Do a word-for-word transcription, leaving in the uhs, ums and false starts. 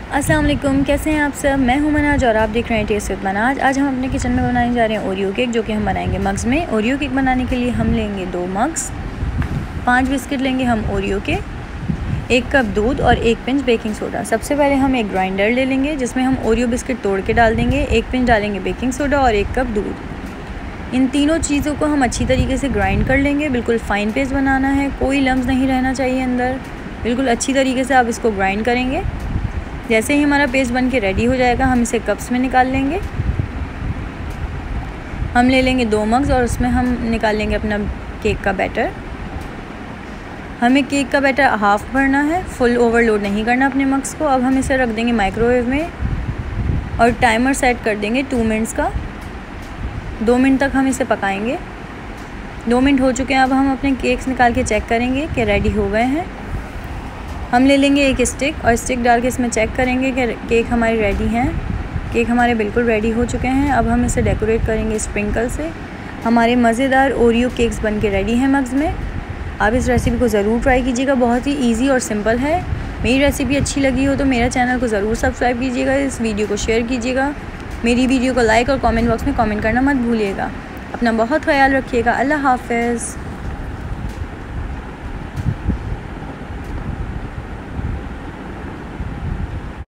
अस्सलाम वालेकुम, कैसे हैं आप सब। मैं हूं मनाज और आप देख रहे हैं टेस्ट विद मनाज। आज हम अपने किचन में बनाने जा रहे हैं ओरियो केक, जो कि हम बनाएंगे मग्स में। ओरियो केक बनाने के लिए हम लेंगे दो मग्स, पाँच बिस्किट लेंगे हम ओरियो के, एक कप दूध और एक पिंच बेकिंग सोडा। सबसे पहले हम एक ग्राइंडर ले लेंगे जिसमें हम ओरियो बिस्किट तोड़ के डाल देंगे, एक पिंच डालेंगे बेकिंग सोडा और एक कप दूध। इन तीनों चीज़ों को हम अच्छी तरीके से ग्राइंड कर लेंगे। बिल्कुल फ़ाइन पेस्ट बनाना है, कोई लम्स नहीं रहना चाहिए अंदर। बिल्कुल अच्छी तरीके से आप इसको ग्राइंड करेंगे। जैसे ही हमारा पेस्ट बन के रेडी हो जाएगा, हम इसे कप्स में निकाल लेंगे। हम ले लेंगे दो मग्स और उसमें हम निकाल लेंगे अपना केक का बैटर। हमें केक का बैटर हाफ़ भरना है, फुल ओवरलोड नहीं करना अपने मग्स को। अब हम इसे रख देंगे माइक्रोवेव में और टाइमर सेट कर देंगे टू मिनट्स का। दो मिनट तक हम इसे पकाएंगे। दो मिनट हो चुके हैं। अब हम अपने केक्स निकाल के चेक करेंगे कि रेडी हो गए हैं। हम ले लेंगे एक स्टिक और स्टिक डाल के इसमें चेक करेंगे कि केक हमारे रेडी हैं। केक हमारे बिल्कुल रेडी हो चुके हैं। अब हम इसे डेकोरेट करेंगे स्प्रिंकल से। हमारे मज़ेदार ओरियो केक्स बन के रेडी हैं मग्स में। आप इस रेसिपी को ज़रूर ट्राई कीजिएगा, बहुत ही इजी और सिंपल है। मेरी रेसिपी अच्छी लगी हो तो मेरा चैनल को ज़रूर सब्सक्राइब कीजिएगा, इस वीडियो को शेयर कीजिएगा, मेरी वीडियो को लाइक और कमेंट बॉक्स में कमेंट करना मत भूलिएगा। अपना बहुत ख्याल रखिएगा। अल्लाह हाफ़िज़।